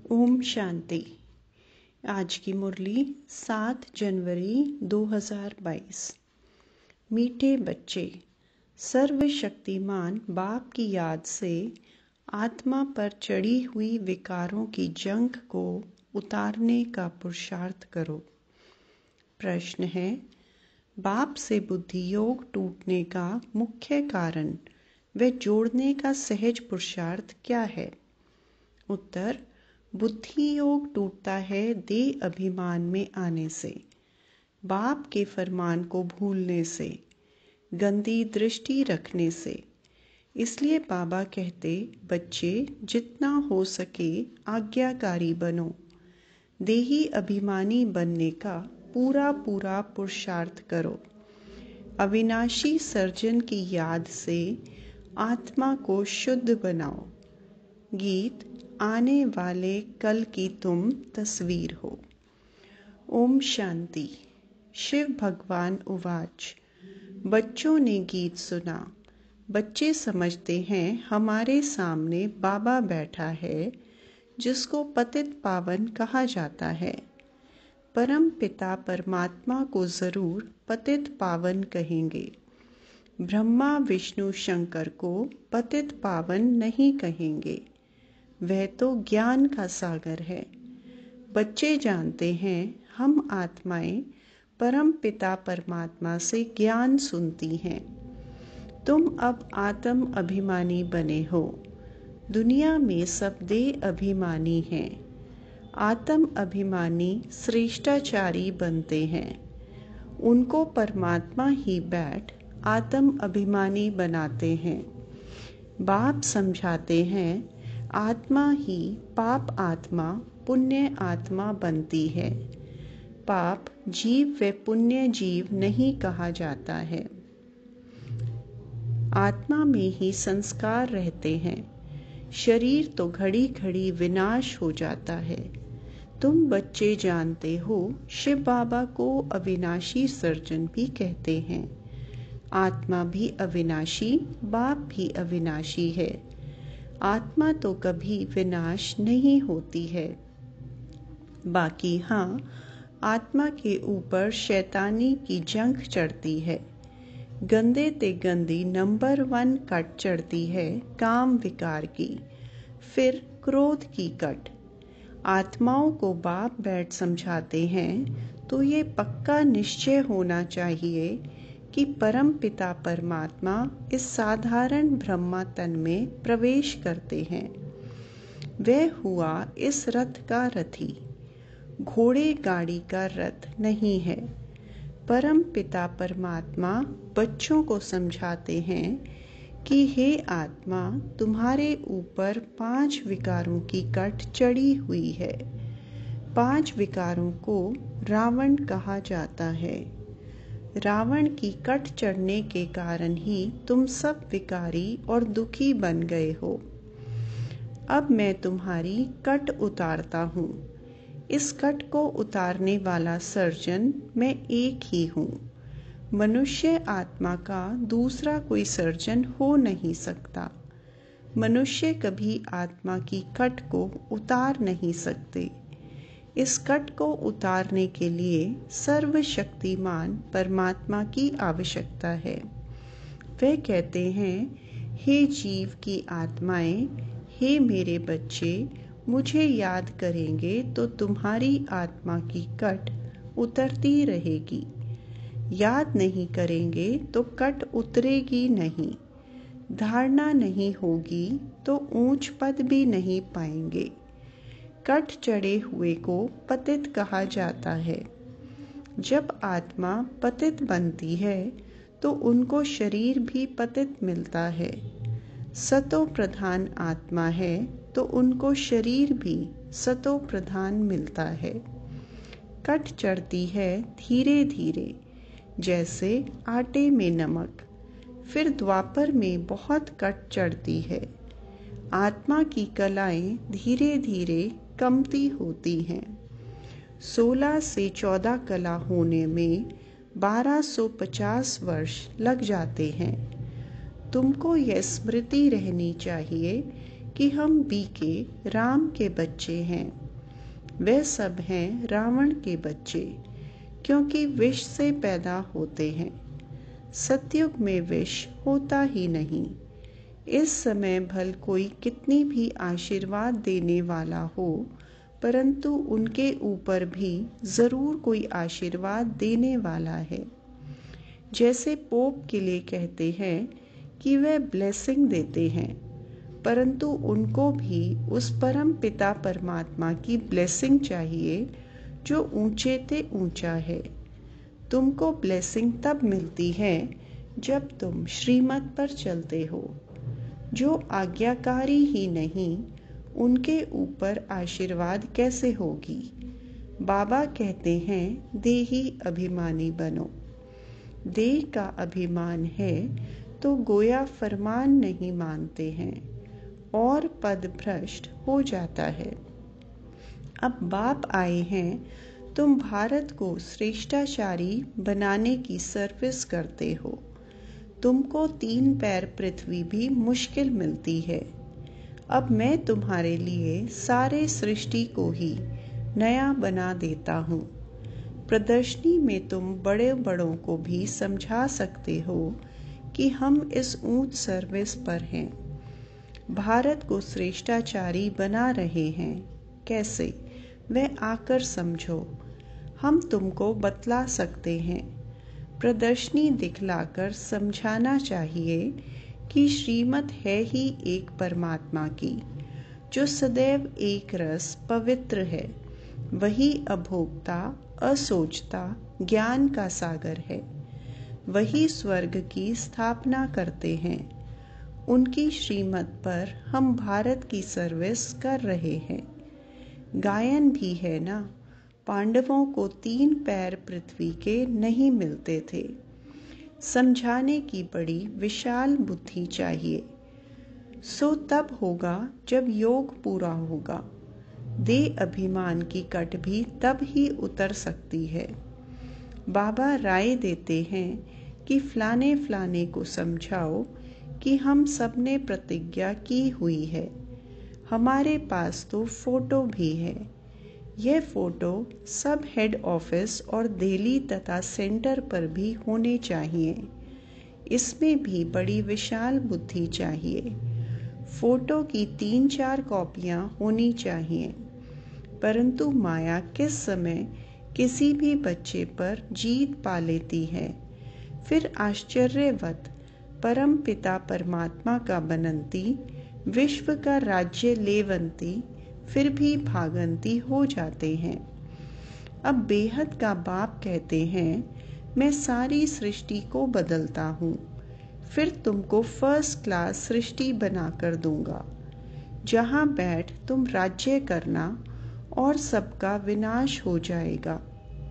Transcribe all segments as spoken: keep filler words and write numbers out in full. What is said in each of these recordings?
ओम शांति। आज की मुरली सात जनवरी दो हज़ार बाईस। मीठे बच्चे, सर्वशक्तिमान बाप की याद से आत्मा पर चढ़ी हुई विकारों की जंग को उतारने का पुरुषार्थ करो। प्रश्न है, बाप से बुद्धि योग टूटने का मुख्य कारण व जोड़ने का सहज पुरुषार्थ क्या है? उत्तर, बुद्धि योग टूटता है देह अभिमान में आने से, बाप के फरमान को भूलने से, गंदी दृष्टि रखने से। इसलिए बाबा कहते, बच्चे जितना हो सके आज्ञाकारी बनो। देही अभिमानी बनने का पूरा पूरा पुरुषार्थ करो। अविनाशी सर्जन की याद से आत्मा को शुद्ध बनाओ। गीत, आने वाले कल की तुम तस्वीर हो। ओम शांति। शिव भगवान उवाच। बच्चों ने गीत सुना। बच्चे समझते हैं हमारे सामने बाबा बैठा है, जिसको पतित पावन कहा जाता है। परम पिता परमात्मा को जरूर पतित पावन कहेंगे। ब्रह्मा विष्णु शंकर को पतित पावन नहीं कहेंगे, वह तो ज्ञान का सागर है। बच्चे जानते हैं हम आत्माएं परम पिता परमात्मा से ज्ञान सुनती हैं। तुम अब आत्म अभिमानी बने हो। दुनिया में सब देह अभिमानी हैं। आत्म अभिमानी श्रेष्ठाचारी बनते हैं। उनको परमात्मा ही बैठ आत्म अभिमानी बनाते हैं। बाप समझाते हैं, आत्मा ही पाप आत्मा पुण्य आत्मा बनती है। पाप जीव व पुण्य जीव नहीं कहा जाता है। आत्मा में ही संस्कार रहते हैं। शरीर तो घड़ी घड़ी विनाश हो जाता है। तुम बच्चे जानते हो शिव बाबा को अविनाशी सर्जन भी कहते हैं। आत्मा भी अविनाशी, बाप भी अविनाशी है। आत्मा तो कभी विनाश नहीं होती है। बाकी हाँ, आत्मा के ऊपर शैतानी की जंग चढ़ती है। गंदे ते गंदी नंबर वन कट चढ़ती है काम विकार की, फिर क्रोध की कट। आत्माओं को बाप बैठ समझाते हैं तो ये पक्का निश्चय होना चाहिए कि परम पिता परमात्मा इस साधारण ब्रह्मा तन में प्रवेश करते हैं। वह हुआ इस रथ का रथी, घोड़े गाड़ी का रथ नहीं है। परम पिता परमात्मा बच्चों को समझाते हैं कि हे आत्मा, तुम्हारे ऊपर पांच विकारों की कट चढ़ी हुई है। पांच विकारों को रावण कहा जाता है। रावण की कट चढ़ने के कारण ही तुम सब विकारी और दुखी बन गए हो। अब मैं तुम्हारी कट उतारता हूँ। इस कट को उतारने वाला सर्जन मैं एक ही हूँ। मनुष्य आत्मा का दूसरा कोई सर्जन हो नहीं सकता। मनुष्य कभी आत्मा की कट को उतार नहीं सकते। इस कट को उतारने के लिए सर्वशक्तिमान परमात्मा की आवश्यकता है। वे कहते हैं, हे जीव की आत्माएं, हे मेरे बच्चे, मुझे याद करेंगे तो तुम्हारी आत्मा की कट उतरती रहेगी। याद नहीं करेंगे तो कट उतरेगी नहीं। धारणा नहीं होगी तो ऊंच पद भी नहीं पाएंगे। कट चढ़े हुए को पतित कहा जाता है। जब आत्मा पतित बनती है तो उनको शरीर भी पतित मिलता है। सतो प्रधान आत्मा है तो उनको शरीर भी सतो प्रधान मिलता है। कट चढ़ती है धीरे धीरे, जैसे आटे में नमक। फिर द्वापर में बहुत कट चढ़ती है। आत्मा की कलाएं धीरे धीरे कमती होती हैं। सोलह से चौदह कला होने में बारह सौ पचास वर्ष लग जाते हैं। तुमको यह स्मृति रहनी चाहिए कि हम बीके राम के बच्चे हैं। वे सब हैं रावण के बच्चे, क्योंकि विष से पैदा होते हैं। सतयुग में विष होता ही नहीं। इस समय भल कोई कितनी भी आशीर्वाद देने वाला हो, परंतु उनके ऊपर भी जरूर कोई आशीर्वाद देने वाला है। जैसे पोप के लिए कहते हैं कि वह ब्लेसिंग देते हैं, परंतु उनको भी उस परम पिता परमात्मा की ब्लेसिंग चाहिए जो ऊंचे ते ऊंचा है। तुमको ब्लेसिंग तब मिलती है जब तुम श्रीमत पर चलते हो। जो आज्ञाकारी ही नहीं, उनके ऊपर आशीर्वाद कैसे होगी। बाबा कहते हैं देही अभिमानी बनो। देह का अभिमान है तो गोया फरमान नहीं मानते हैं और पद भ्रष्ट हो जाता है। अब बाप आए हैं, तुम भारत को श्रेष्ठाचारी बनाने की सर्विस करते हो। तुमको तीन पैर पृथ्वी भी मुश्किल मिलती है। अब मैं तुम्हारे लिए सारे सृष्टि को ही नया बना देता हूँ। प्रदर्शनी में तुम बड़े बड़ों को भी समझा सकते हो कि हम इस ऊंच सर्विस पर हैं। भारत को श्रेष्ठाचारी बना रहे हैं। कैसे? वह आकर समझो। हम तुमको बतला सकते हैं। प्रदर्शनी दिखलाकर समझाना चाहिए कि श्रीमत है ही एक परमात्मा की, जो सदैव एक रस पवित्र है। वही अभोक्ता, असोचता, ज्ञान का सागर है। वही स्वर्ग की स्थापना करते हैं। उनकी श्रीमत पर हम भारत की सर्विस कर रहे हैं। गायन भी है ना, पांडवों को तीन पैर पृथ्वी के नहीं मिलते थे। समझाने की बड़ी विशाल बुद्धि चाहिए। सो तब होगा जब योग पूरा होगा। देह अभिमान की कट भी तब ही उतर सकती है। बाबा राय देते हैं कि फलाने फलाने को समझाओ कि हम सब ने प्रतिज्ञा की हुई है। हमारे पास तो फोटो भी है। यह फोटो सब हेड ऑफिस और दिल्ली तथा सेंटर पर भी होने चाहिए। इसमें भी बड़ी विशाल बुद्धि चाहिए। फोटो की तीन चार कॉपियां होनी चाहिए। परंतु माया किस समय किसी भी बच्चे पर जीत पा लेती है, फिर आश्चर्यवत परम पिता परमात्मा का बनंती, विश्व का राज्य लेवंती, फिर भी भागंती हो जाते हैं। अब बेहद का बाप कहते हैं, मैं सारी सृष्टि को बदलता हूँ, फिर तुमको फर्स्ट क्लास सृष्टि बनाकर दूंगा, जहाँ बैठ तुम राज्य करना और सबका विनाश हो जाएगा।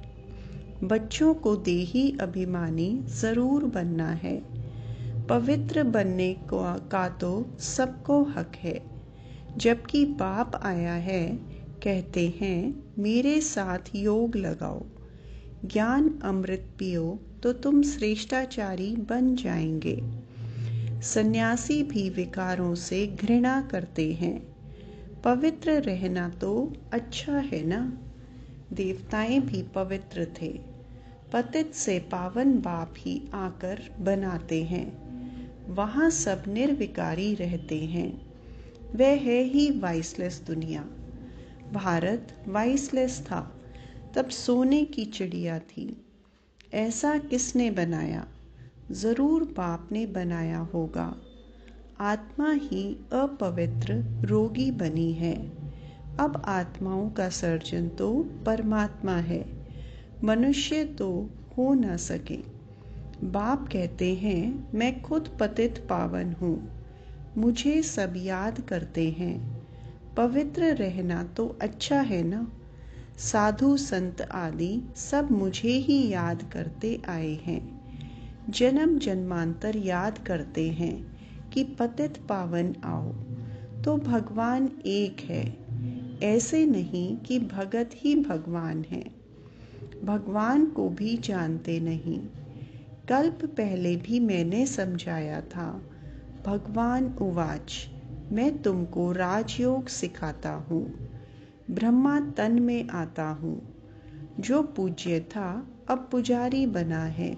बच्चों को देही अभिमानी जरूर बनना है। पवित्र बनने को का तो सबको हक है। जबकि बाप आया है, कहते हैं मेरे साथ योग लगाओ, ज्ञान अमृत पियो तो तुम श्रेष्ठाचारी बन जाएंगे। सन्यासी भी विकारों से घृणा करते हैं। पवित्र रहना तो अच्छा है ना। देवताएं भी पवित्र थे। पतित से पावन बाप ही आकर बनाते हैं। वहाँ सब निर्विकारी रहते हैं। वह है ही वाइसलेस दुनिया। भारत वाइसलेस था, तब सोने की चिड़िया थी। ऐसा किसने बनाया? जरूर बाप ने बनाया होगा। आत्मा ही अपवित्र रोगी बनी है। अब आत्माओं का सर्जन तो परमात्मा है, मनुष्य तो हो न सके। बाप कहते हैं मैं खुद पतित पावन हूँ, मुझे सब याद करते हैं। पवित्र रहना तो अच्छा है ना। साधु संत आदि सब मुझे ही याद करते आए हैं। जन्म जन्मांतर याद करते हैं कि पतित पावन आओ। तो भगवान एक है, ऐसे नहीं कि भगत ही भगवान है। भगवान को भी जानते नहीं। कल्प पहले भी मैंने समझाया था। भगवान उवाच मैं तुमको राजयोग सिखाता हूँ। ब्रह्मा तन में आता हूँ। जो पूज्य था अब पुजारी बना है।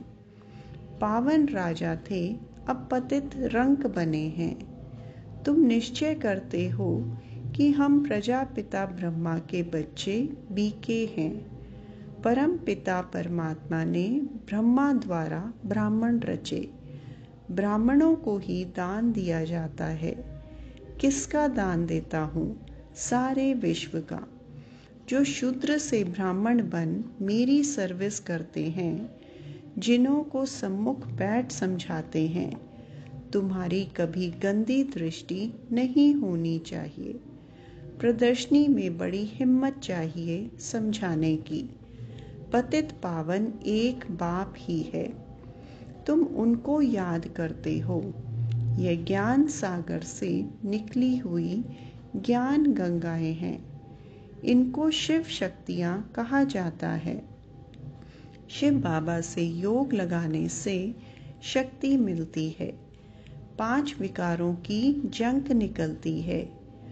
पावन राजा थे अब पतित रंक बने हैं। तुम निश्चय करते हो कि हम प्रजापिता ब्रह्मा के बच्चे बीके हैं। परम पिता परमात्मा ने ब्रह्मा द्वारा ब्राह्मण रचे। ब्राह्मणों को ही दान दिया जाता है। किसका दान देता हूँ? सारे विश्व का। जो शूद्र से ब्राह्मण बन मेरी सर्विस करते हैं, जिन्हों को सम्मुख बैठ समझाते हैं, तुम्हारी कभी गंदी दृष्टि नहीं होनी चाहिए। प्रदर्शनी में बड़ी हिम्मत चाहिए समझाने की। पतित पावन एक बाप ही है। तुम उनको याद करते हो। यह ज्ञान सागर से निकली हुई ज्ञान गंगाएं हैं। इनको शिव शक्तियाँ कहा जाता है। शिव बाबा से योग लगाने से शक्ति मिलती है। पांच विकारों की जंक निकलती है।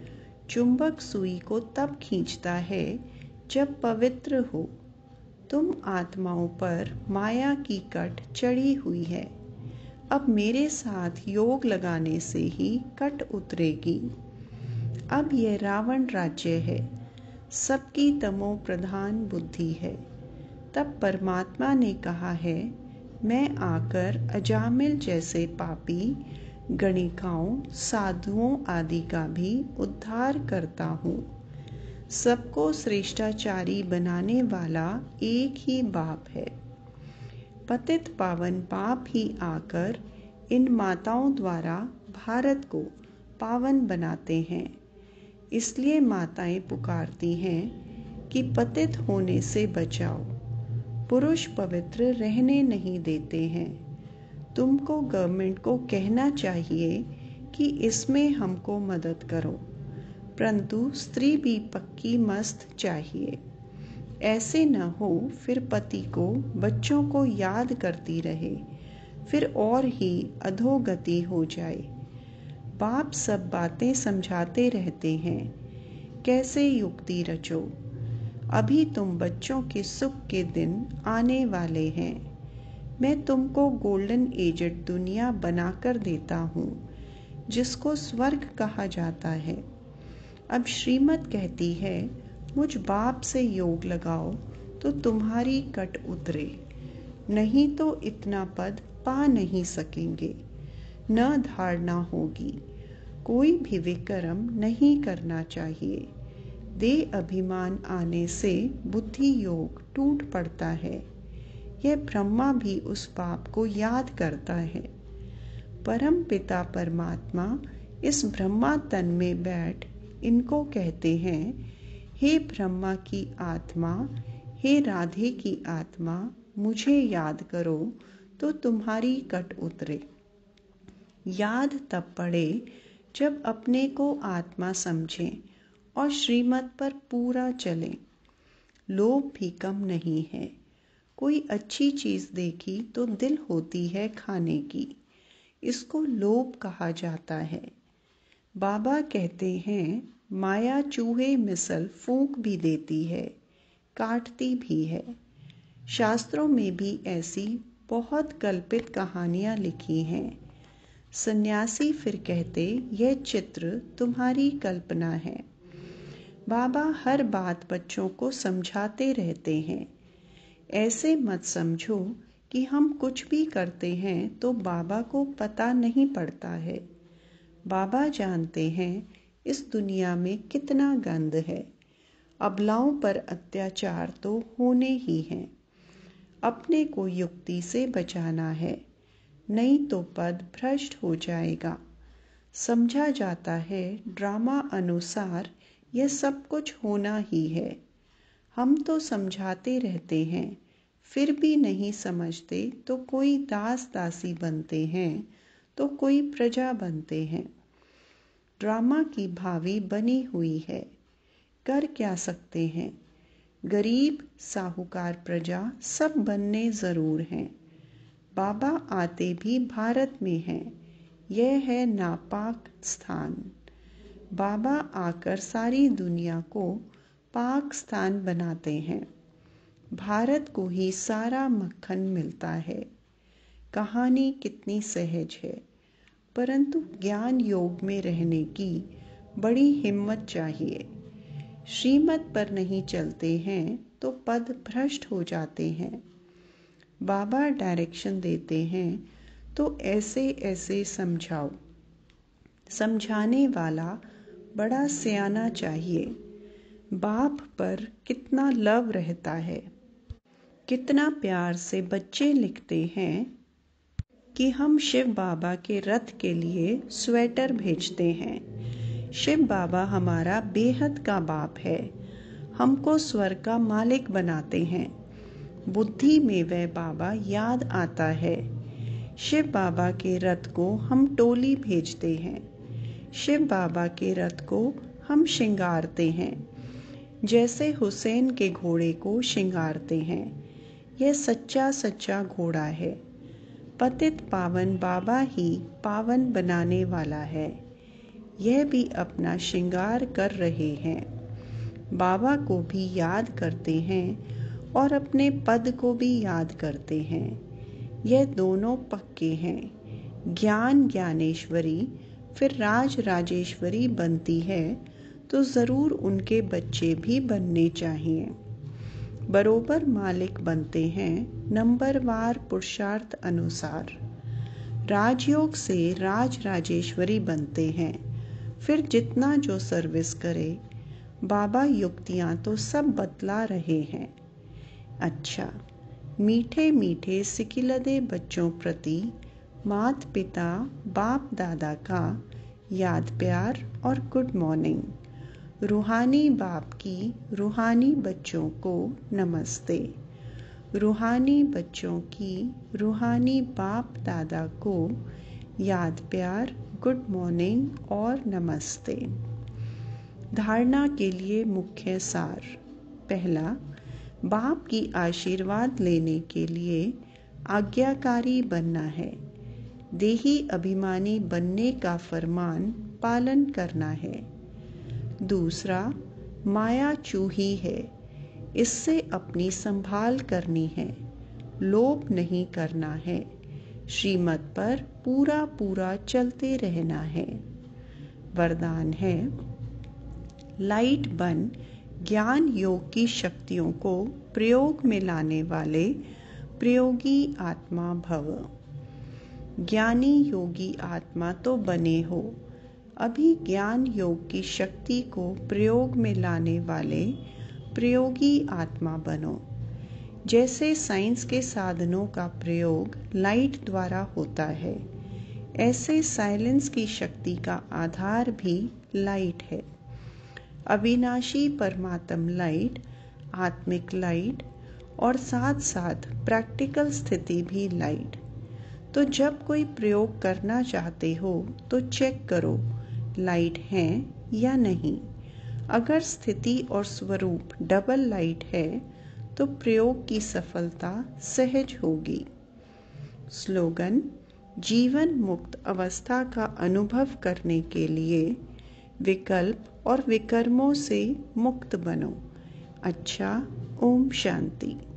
चुंबक सुई को तब खींचता है जब पवित्र हो। तुम आत्माओं पर माया की कट चढ़ी हुई है। अब मेरे साथ योग लगाने से ही कट उतरेगी। अब यह रावण राज्य है। सबकी तमो प्रधान बुद्धि है। तब परमात्मा ने कहा है, मैं आकर अजामिल जैसे पापी गणिकाओं, साधुओं आदि का भी उद्धार करता हूँ। सबको श्रेष्ठाचारी बनाने वाला एक ही बाप है। पतित पावन बाप ही आकर इन माताओं द्वारा भारत को पावन बनाते हैं। इसलिए माताएं पुकारती हैं कि पतित होने से बचाओ। पुरुष पवित्र रहने नहीं देते हैं। तुमको गवर्नमेंट को कहना चाहिए कि इसमें हमको मदद करो, परंतु स्त्री भी पक्की मस्त चाहिए। ऐसे न हो फिर पति को बच्चों को याद करती रहे, फिर और ही अधोगति हो जाए। बाप सब बातें समझाते रहते हैं, कैसे युक्ति रचो। अभी तुम बच्चों के सुख के दिन आने वाले हैं। मैं तुमको गोल्डन एजेड दुनिया बनाकर देता हूँ, जिसको स्वर्ग कहा जाता है। अब श्रीमत कहती है, मुझ बाप से योग लगाओ तो तुम्हारी कट उतरे, नहीं तो इतना पद पा नहीं सकेंगे। न धारणा होगी। कोई भी विक्रम नहीं करना चाहिए। दे अभिमान आने से बुद्धि योग टूट पड़ता है। यह ब्रह्मा भी उस पाप को याद करता है। परम पिता परमात्मा इस ब्रह्मा तन में बैठ इनको कहते हैं, हे ब्रह्मा की आत्मा, हे राधे की आत्मा, मुझे याद करो तो तुम्हारी कट उतरे। याद तब पड़े जब अपने को आत्मा समझें और श्रीमत पर पूरा चलें। लोभ भी कम नहीं है। कोई अच्छी चीज देखी तो दिल होती है खाने की। इसको लोभ कहा जाता है। बाबा कहते हैं, माया चूहे मिसल फूंक भी देती है, काटती भी है। शास्त्रों में भी ऐसी बहुत कल्पित कहानियां लिखी हैं। सन्यासी फिर कहते, यह चित्र तुम्हारी कल्पना है। बाबा हर बात बच्चों को समझाते रहते हैं। ऐसे मत समझो कि हम कुछ भी करते हैं तो बाबा को पता नहीं पड़ता है। बाबा जानते हैं इस दुनिया में कितना गंद है। अबलाओं पर अत्याचार तो होने ही हैं। अपने को युक्ति से बचाना है, नहीं तो पद भ्रष्ट हो जाएगा। समझा जाता है ड्रामा अनुसार यह सब कुछ होना ही है। हम तो समझाते रहते हैं, फिर भी नहीं समझते तो कोई दास दासी बनते हैं तो कोई प्रजा बनते हैं। ड्रामा की भावी बनी हुई है, कर क्या सकते हैं। गरीब साहूकार प्रजा सब बनने जरूर हैं। बाबा आते भी भारत में हैं। यह है नापाक स्थान। बाबा आकर सारी दुनिया को पाक स्थान बनाते हैं। भारत को ही सारा मक्खन मिलता है। कहानी कितनी सहज है, परंतु ज्ञान योग में रहने की बड़ी हिम्मत चाहिए। श्रीमत पर नहीं चलते हैं तो पद भ्रष्ट हो जाते हैं। बाबा डायरेक्शन देते हैं तो ऐसे ऐसे समझाओ। समझाने वाला बड़ा सियाना चाहिए। बाप पर कितना लव रहता है। कितना प्यार से बच्चे लिखते हैं कि हम शिव बाबा के रथ के लिए स्वेटर भेजते हैं। शिव बाबा हमारा बेहद का बाप है। हमको स्वर्ग का मालिक बनाते हैं। बुद्धि में वह बाबा याद आता है। शिव बाबा के रथ को हम टोली भेजते हैं। शिव बाबा के रथ को हम श्रृंगारते हैं, जैसे हुसैन के घोड़े को श्रृंगारते हैं। यह सच्चा सच्चा घोड़ा है। पतित पावन बाबा ही पावन बनाने वाला है। यह भी अपना श्रृंगार कर रहे हैं। बाबा को भी याद करते हैं और अपने पद को भी याद करते हैं। यह दोनों पक्के हैं। ज्ञान ज्ञानेश्वरी फिर राज राजेश्वरी बनती है तो ज़रूर उनके बच्चे भी बनने चाहिए। बरोबर मालिक बनते हैं नंबरवार पुरुषार्थ अनुसार। राजयोग से राज राजेश्वरी बनते हैं। फिर जितना जो सर्विस करे, बाबा युक्तियाँ तो सब बतला रहे हैं। अच्छा, मीठे मीठे सिकिलदे बच्चों प्रति मात पिता बाप दादा का याद प्यार और गुड मॉर्निंग। रूहानी बाप की रूहानी बच्चों को नमस्ते। रूहानी बच्चों की रूहानी बाप दादा को याद प्यार, गुड मॉर्निंग और नमस्ते। धारणा के लिए मुख्य सार। पहला, बाप की आशीर्वाद लेने के लिए आज्ञाकारी बनना है। देही अभिमानी बनने का फरमान पालन करना है। दूसरा, माया चूही है, इससे अपनी संभाल करनी है। लोभ नहीं करना है। श्रीमत पर पूरा पूरा चलते रहना है। वरदान है, लाइट बन ज्ञान योग की शक्तियों को प्रयोग में लाने वाले प्रयोगी आत्मा भव। ज्ञानी योगी आत्मा तो बने हो, अभी ज्ञान योग की शक्ति को प्रयोग में लाने वाले प्रयोगी आत्मा बनो। जैसे साइंस के साधनों का प्रयोग लाइट द्वारा होता है, ऐसे साइलेंस की शक्ति का आधार भी लाइट है। अविनाशी परमात्म लाइट, आत्मिक लाइट और साथ साथ प्रैक्टिकल स्थिति भी लाइट। तो जब कोई प्रयोग करना चाहते हो तो चेक करो लाइट है या नहीं। अगर स्थिति और स्वरूप डबल लाइट है तो प्रयोग की सफलता सहज होगी। स्लोगन, जीवन मुक्त अवस्था का अनुभव करने के लिए विकल्प और विकर्मों से मुक्त बनो। अच्छा, ओम शांति।